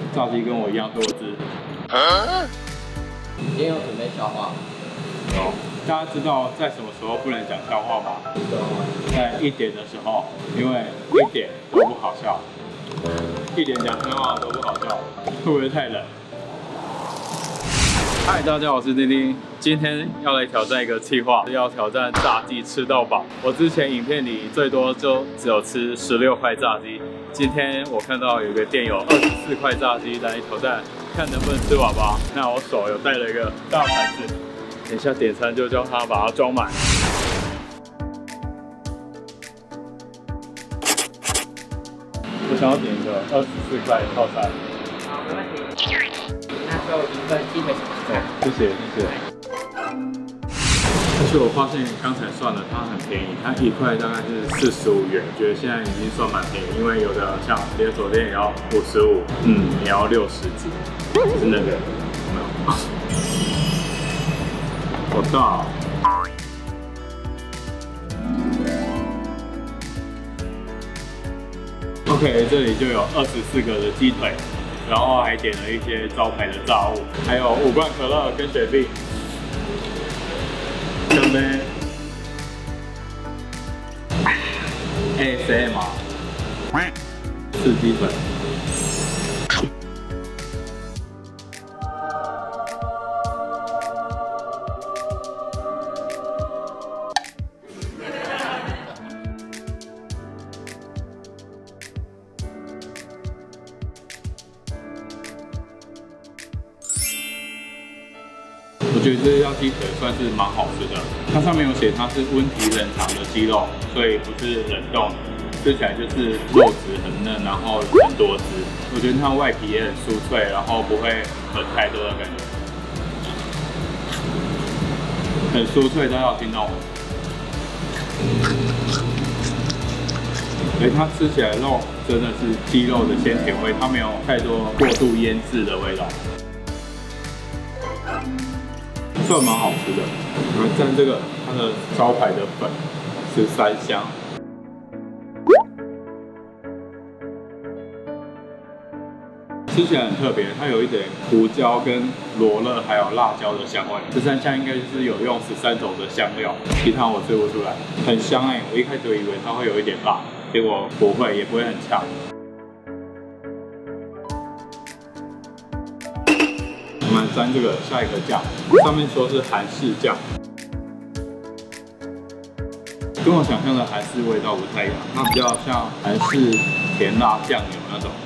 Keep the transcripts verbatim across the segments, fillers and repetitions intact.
炸鸡跟我一样多汁。 你今天有准备笑话？ 有。大家知道在什么时候不能讲笑话吗？在一点的时候，因为一点都不好笑。一点讲笑话都不好笑，会不会太冷？嗨，大家好，我是丁丁，今天要来挑战一个企划，要挑战炸鸡吃到饱。我之前影片里最多就只有吃十六块炸鸡，今天我看到有一个店有二十四块炸鸡来挑战，看能不能吃饱饱。那我手有带了一个大盘子，等一下点餐就叫他把它装满。我想要点一个二十四块套餐。 好，没问题。那就一份鸡腿。 对，谢谢谢谢。而且我发现刚才算了，它很便宜，它一块大概是四十五元，我觉得现在已经算蛮便宜，因为有的像连锁店也要五十五，嗯，也要六十几，是那个有没有？好大哦。OK， 这里就有二十四个的鸡腿。然后还点了一些招牌的炸物，还有五罐可乐跟雪碧。干杯 ！A S M R， 吃鸡腿。我觉得这家鸡腿算是蛮好吃的，它上面有写它是温体冷藏的鸡肉，所以不是冷冻，吃起来就是肉质很嫩，然后很多汁。我觉得它外皮也很酥脆，然后不会很太多的感觉，很酥脆，大家有听到吗？哎，它吃起来肉真的是鸡肉的鲜甜味，它没有太多过度腌制的味道。算蛮好吃的，然后蘸这个它的招牌的粉是三香，吃起来很特别，它有一点胡椒跟罗勒还有辣椒的香味。这三香应该就是有用十三种的香料，其他我吃不出来，很香哎、欸！我一开始以为它会有一点辣，结果不会，也不会很呛。我们沾这个下一个酱，上面说是韩式酱，跟我想象的韩式味道不太一样，它比较像韩式甜辣酱油那种。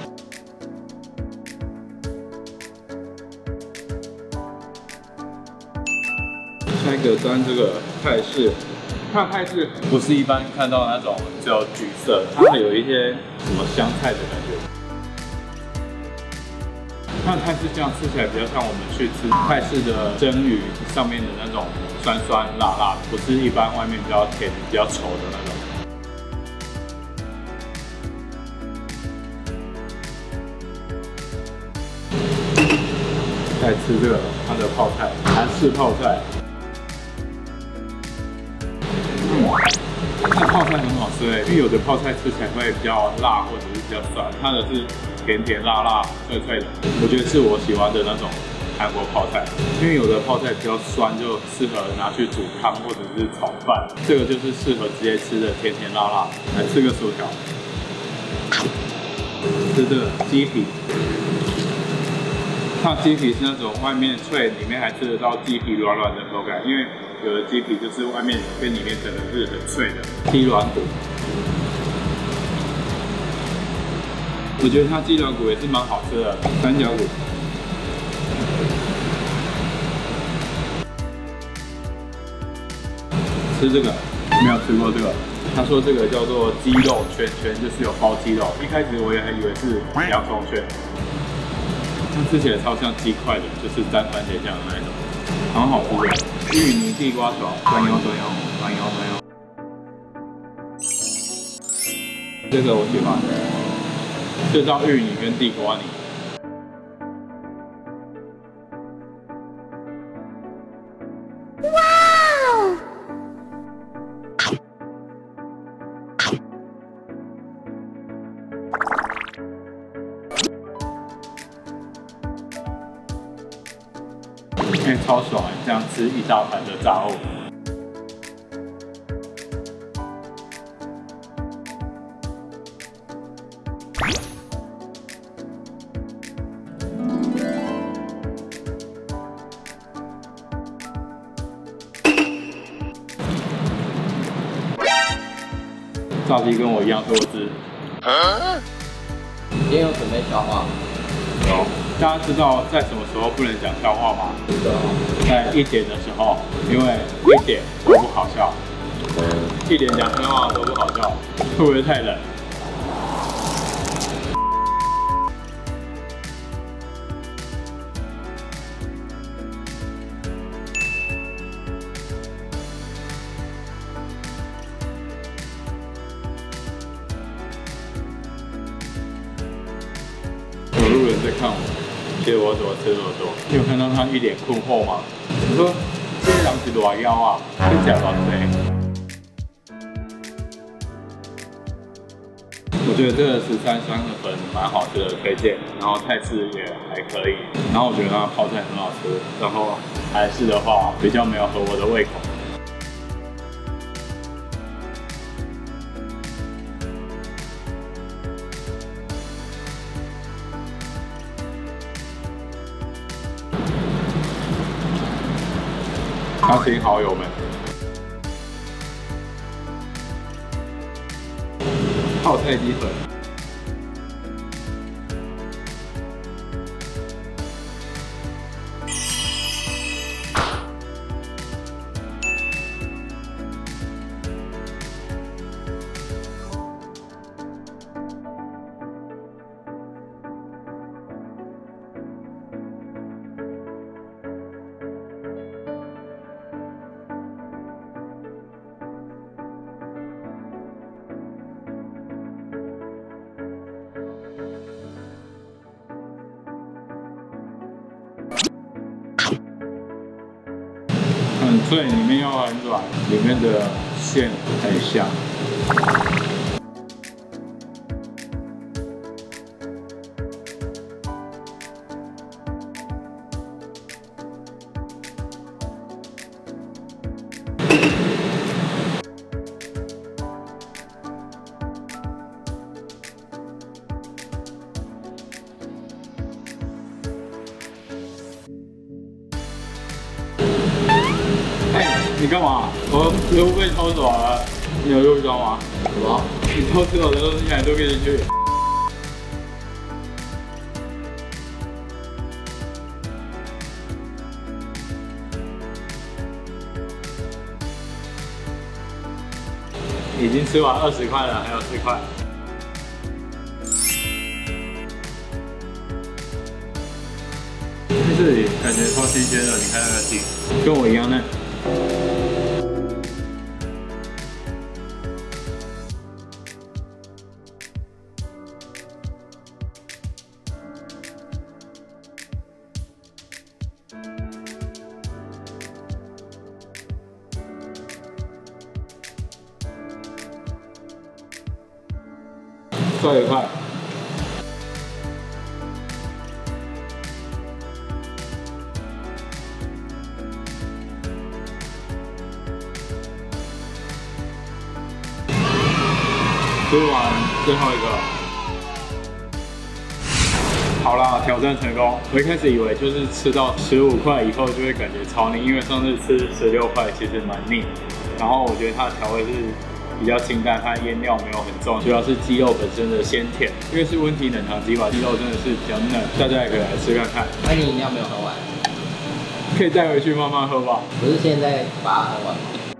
下一个沾这个泰式，它的泰式不是一般看到的那种只有橘色，它有一些什么香菜的感觉。那泰式酱吃起来比较像我们去吃泰式的蒸鱼上面的那种酸酸辣辣，不是一般外面比较甜、比较稠的那种。再吃这个它的泡菜，韩式泡菜。嗯，这泡菜很好吃哎，因为有的泡菜吃起来会比较辣或者是比较酸，它的是甜甜辣辣、脆脆的，我觉得是我喜欢的那种韩国泡菜。因为有的泡菜比较酸，就适合拿去煮汤或者是炒饭，这个就是适合直接吃的甜甜辣辣。来吃个薯条，吃这个鸡皮，它鸡皮是那种外面脆，里面还吃得到鸡皮软软的口感，因为有的鸡皮就是外面跟里面整个是很脆的鸡软骨。我觉得它鸡软骨也是蛮好吃的，三角骨。吃这个没有吃过这个，他说这个叫做鸡肉圈圈，就是有包鸡肉。一开始我也还以为是洋葱圈，它吃起来超像鸡块的，就是沾番茄酱的那一种，蛮好吃的。芋泥地瓜球，酸油酸油酸油酸油。这个我喜欢。这叫芋泥跟地瓜泥。哇哦！ 哎、超爽哎！这样吃一大盘的炸物。炸鸡跟我一样多汁。 啊、你今天有准备笑话吗？ 有。大家知道在什么时候不能讲笑话吗？ 不知道。 在一点的时候，因为一点都不好笑。一点讲笑话都不好笑，会不会太冷？有路人在看我，其实我怎么吃这么多？你有看到他一脸困惑吗？我说这些人是偌妖啊，你吃偌济？我觉得这个十三酸的粉蛮好吃的，推荐。然后泰式也还可以，然后我觉得它泡菜很好吃。然后韩式的话比较没有合我的胃口。邀请好友们，泡菜鸡粉。很脆，里面又很软，里面的馅很香。你干嘛？我礼物被偷走了，你有录到吗？ 什么？ 你偷吃我的东西还录进去？已经吃完二十块了，还有四块。在这里感觉超新鲜的，你看那个鸡，跟我一样嫩。再一块。吃完最后一个，好啦，挑战成功。我一开始以为就是吃到十五块以后就会感觉超腻，因为上次吃十六块其实蛮腻。然后我觉得它的调味是比较清淡，它的腌料没有很重，主要是鸡肉本身的鲜甜。因为是温体冷藏鸡吧，鸡肉真的是比较嫩，大家也可以来吃看看。 那你饮料没有喝完？ 可以带回去慢慢喝吧。 不是现在把它喝完吗？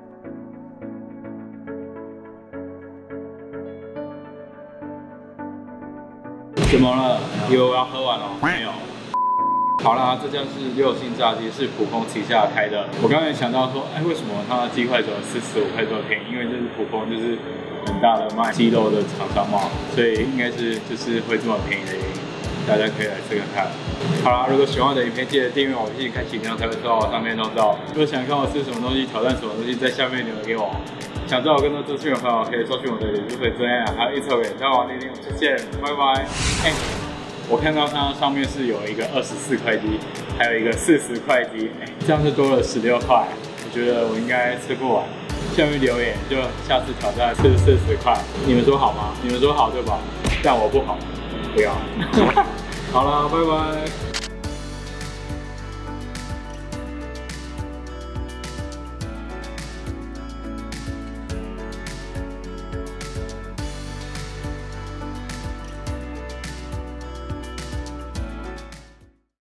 怎么了？以为我要喝完了？没有。好啦，这家是六星炸鸡，是普丰旗下开的。我刚才想到说，哎，为什么它的鸡块怎么是十五块这么便宜？因为这是普丰就是很大的卖鸡肉的厂商嘛，所以应该是就是会这么便宜的原因。大家可以来吃看看。好啦，如果喜欢我的影片，记得订阅我，并且开启铃铛才会收到我上面通知。如果想看我吃什么东西，挑战什么东西，在下面留言给我。想知道更多资讯的朋友，可以搜寻我的脸书粉专页，还有 Instagram，在网里面，我们再见，拜拜。哎。 我看到它上面是有一个二十四块鸡，还有一个四十块鸡，哎，这样就多了十六块。我觉得我应该吃不完。下面留言就下次挑战吃四十块，你们说好吗？你们说好对吧？但我不好，不要。好了，拜拜。